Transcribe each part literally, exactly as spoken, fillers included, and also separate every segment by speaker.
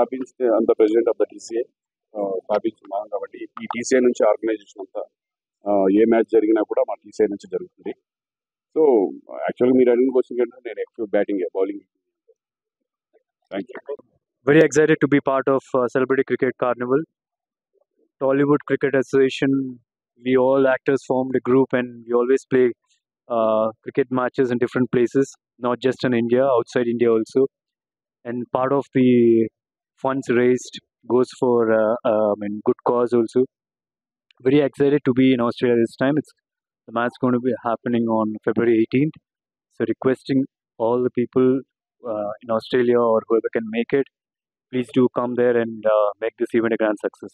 Speaker 1: స్థాపించి అంత president of the TCA స్థాపించున్నాం కాబట్టి ఈ టీసీఏ నుంచి ఆర్గనైజేషన్ అంతా ఏ మ్యాచ్ జరిగినా కూడా మా టీసీఏ నుంచి జరుగుతుంది. సో యాక్చువల్గా మీరు అడిగిన క్వశ్చన్ ఏంటంటే నేను ఎక్కువ batting bowling. Thank you.
Speaker 2: Very excited to be part of uh, Celebrity Cricket Carnival. Tollywood Cricket Association, we all actors formed a group and we always play uh, cricket matches in different places, not just in India, outside India also. And part of the funds raised goes for uh, uh, I mean, good cause also. Very excited to be in Australia this time. It's the match going to be happening on February eighteenth. So requesting all the people uh, in Australia or whoever can make it, please do come there and uh, make this event a grand success.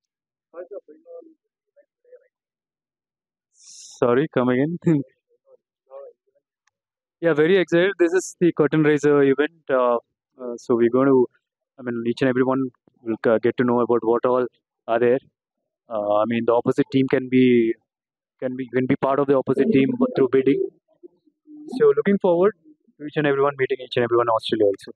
Speaker 2: Sorry, come again. Yeah, very excited. This is the curtain raiser event. Uh, uh, so we're going to, I mean, each and everyone will uh, get to know about what all are there. Uh, I mean, the opposite team can be can be can be part of the opposite team through bidding. So looking forward to each and everyone meeting each and everyone in Australia also.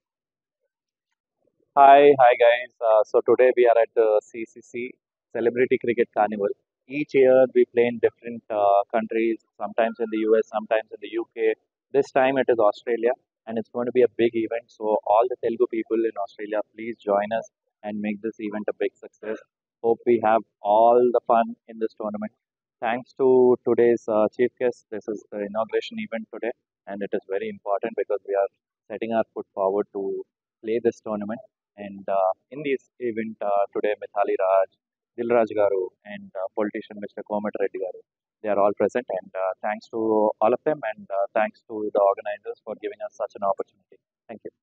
Speaker 3: Hi, hi guys. Uh, so today we are at the C C C Celebrity Cricket Carnival. Each year we play in different uh, countries, sometimes in the U S, sometimes in the U K. This time it is Australia and it's going to be a big event. So all the Telugu people in Australia, please join us and make this event a big success. Hope we have all the fun in this tournament. Thanks to today's uh, chief guest. This is the inauguration event today and it is very important because we are setting our foot forward to play this tournament. And uh, in this event uh, today, Mithali Raj, Dilraj Garu, and uh, politician Mister Komat Reddy Garu, they are all present. And uh, thanks to all of them, and uh, thanks to the organizers for giving us such an opportunity. Thank you.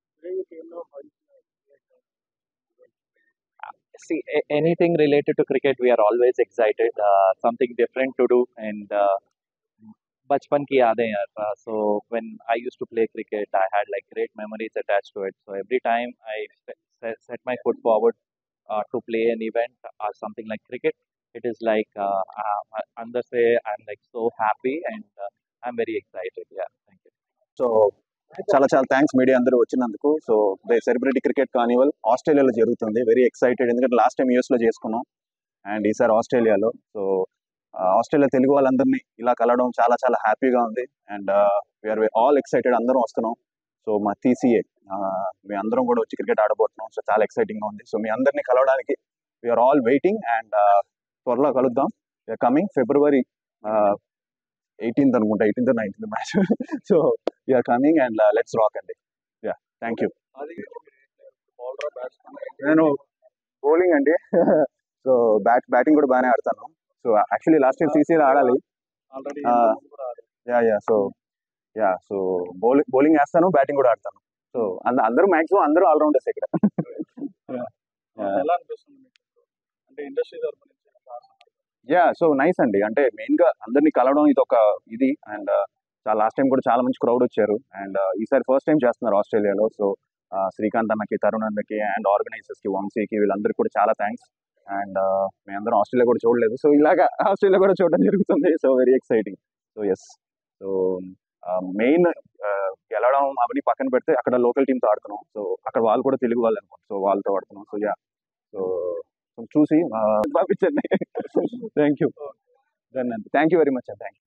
Speaker 3: Uh, See, a- anything related to cricket, we are always excited. Uh, something different to do, and uh, बचपन की यादें यार. Uh, so when I used to play cricket, I had like great memories attached to it. So every time I se- se- set my foot forward uh, to play an event or something like cricket, it is like uh, uh, uh, under say I'm like so happy and uh, I'm very excited. Yeah, thank you.
Speaker 4: So చాలా చాలా thanks media అందరూ వచ్చినందుకు. So the celebrity cricket carnival ఆస్ట్రేలియాలో జరుగుతుంది. Very excited, ఎందుకంటే last time యూఎస్లో చేసుకున్నాం and ఈసారి ఆస్ట్రేలియాలో. సో ఆస్ట్రేలియా తెలుగు వాళ్ళందరినీ ఇలా కలవడం చాలా చాలా హ్యాపీగా ఉంది అండ్ వీఆర్ ఆల్ ఎక్సైటెడ్, అందరం వస్తున్నాం. సో మా టీసీఏ మీ అందరం కూడా వచ్చి క్రికెట్ ఆడబోతున్నాం. సో చాలా ఎక్సైటింగ్గా ఉంది. సో మీ అందరినీ కలవడానికి వీఆర్ ఆల్ వెయిటింగ్ అండ్ త్వరలో కలుద్దాం. వీఆర్ కమింగ్ ఫిబ్రవరి ఎయిటీన్త్ అనుకుంటా, eighteenth nineteenth match. So we are coming and let's rock అండి. Yeah, thank you. నేను బౌలింగ్ అండి. సో బ్యాట్ బ్యాటింగ్ కూడా బాగానే ఆడతాను. సో యాక్చువల్లీ లాస్ట్ టైం సీసీలో ఆడాలి. Yeah yeah so yeah so bowling bowling వేస్తాను, బ్యాటింగ్ కూడా ఆడతాను. సో అంద అందరూ మ్యాక్సిమం అందరూ ఆల్రౌండర్స్ ఇక్కడ. యా సో నైస్ అండి. అంటే మెయిన్గా అందరినీ కలవడం ఇది ఒక ఇది అండ్ చాలా లాస్ట్ టైం కూడా చాలా మంచి క్రౌడ్ వచ్చారు అండ్ ఈసారి ఫస్ట్ టైం చేస్తున్నారు ఆస్ట్రేలియాలో. సో శ్రీకాంత్ అన్నకి, తరుణ్ అన్నకి అండ్ ఆర్గనైజర్స్కి, వంశీకి, వీళ్ళందరికీ కూడా చాలా థ్యాంక్స్. అండ్ మేము అందరం ఆస్ట్రేలియా కూడా చూడలేదు, సో ఇలాగా ఆస్ట్రేలియా కూడా చూడడం జరుగుతుంది. So very exciting. So yes, so main గెలవడం అవన్నీ పక్కన పెడితే అక్కడ లోకల్ టీంతో ఆడుతున్నాం. సో అక్కడ వాళ్ళు కూడా తెలుగు వాళ్ళు అనుకోండి, సో వాళ్ళతో ఆడుతున్నాం. సో యా సో చూసి పంపించండి. Thank you thank you very much. Thank you.